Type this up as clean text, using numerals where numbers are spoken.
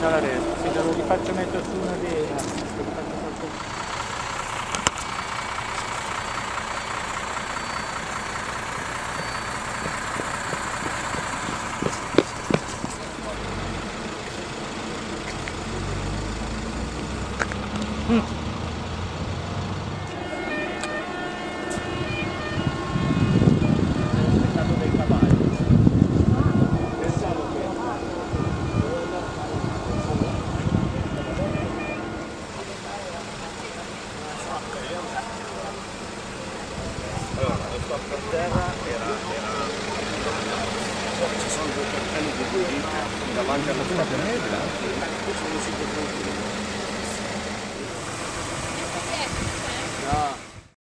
Non la resto, se lo rifaccio mettere su una vena. Allora, lo stop per terra ci sono due cartelli di guida davanti alla stazione.